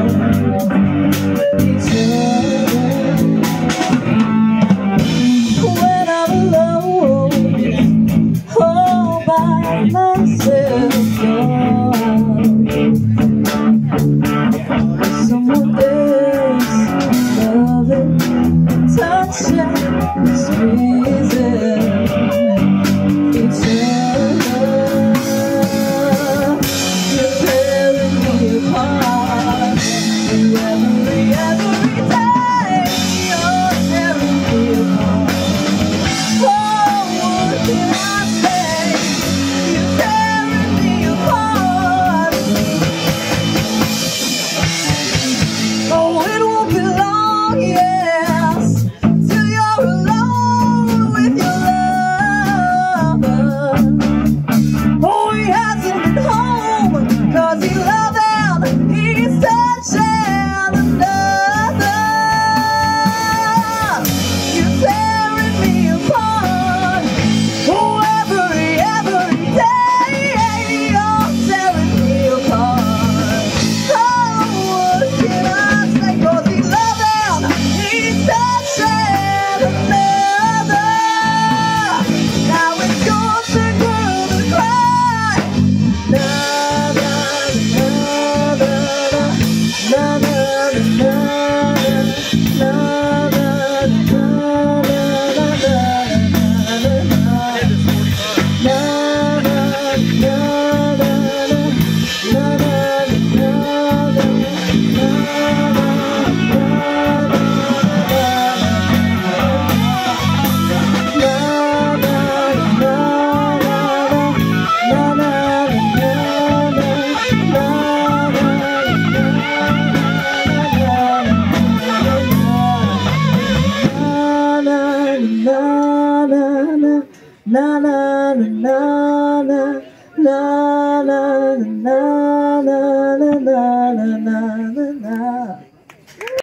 each other. When I'm alone, all by myself, someone else, loving, touching, squeezing each other. You're tearing me apart. Every day you're tearing me apart. Oh, what can I say? You're tearing me apart. Oh, it won't be long, yes, till you're alone with your lover. Oh, he hasn't been home, 'cause he loved out, he's touching another. You're tearing me apart. Oh, every day you're tearing me apart. Oh, what can I say? 'Cause he loved out, he's touching another. Now it's your turn to cry. Na na na na na na na na na na na na na na na na na.